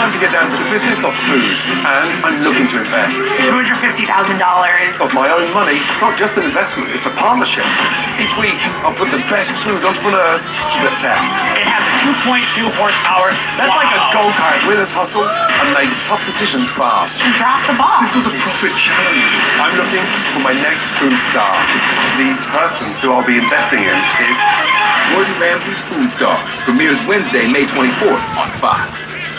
time to get down to the business of food, and I'm looking to invest. $250,000. Of my own money. It's not just an investment, it's a partnership. Each week, I'll put the best food entrepreneurs to the test. It has 2.2 horsepower. That's like a go-kart. Winners hustle and make tough decisions fast. And drop the ball. This was a profit challenge. I'm looking for my next food star. The person who I'll be investing in is Gordon Ramsay's Food Stars premieres Wednesday, May 24th on Fox.